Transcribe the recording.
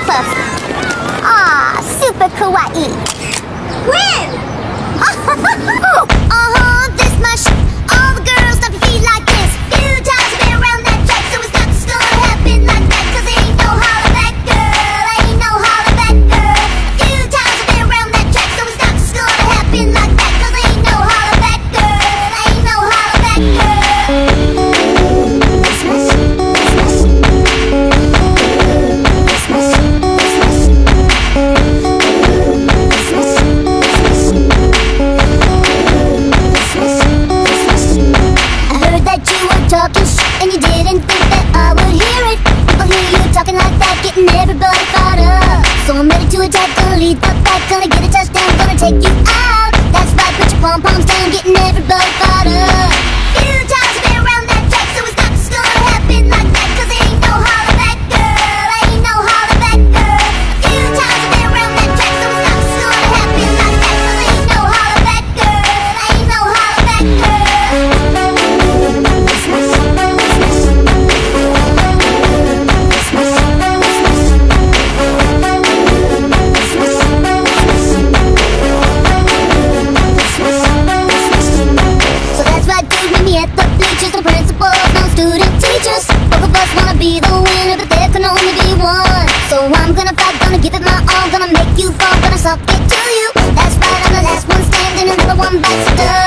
Powerpuff. Ah, super kawaii. When? This my shit. All the girls stop your feet like this. Few times I've been around that track, so it's not just gonna happen like that. 'Cause ain't no holler back girl, ain't no holler back girl. Few times I've been around that track, so it's not just gonna happen like that. 'Cause ain't no holler back girl, ain't no holler back girl. That's my shit, that's my shit. That's my shit, that's my shit. That's my shit, that's my shit. I heard that you were talking shit and you didn't think that I would hear it. People hear you talking like that, getting everybody fired up. So I'm ready to attack, gonna lead the pack, gonna get a touchdown, gonna take you out. That's right, put your pom-poms down, getting everybody fired up. Few times I've been around that track, so it's not just gonna happen like that. 'Cause ain't no holler back girl, ain't no holler back girl. Few times I've been around that track, so it's not just gonna happen like that. 'Cause ain't no holler back girl, ain't no holler back girl. That's my shit, that's my shit. That's my shit, that's my shit. That's my shit, that's my shit. That's my shit, that's my shit. So that's why dude, meet me at the bleachers. No principals, no student teachers. Both of us wanna be the winner, but there can only be one. So I'm gonna fight, gonna give it my all, gonna make you fall, gonna suck it to you. That's right, I'm the last one standing, another one bites the dust.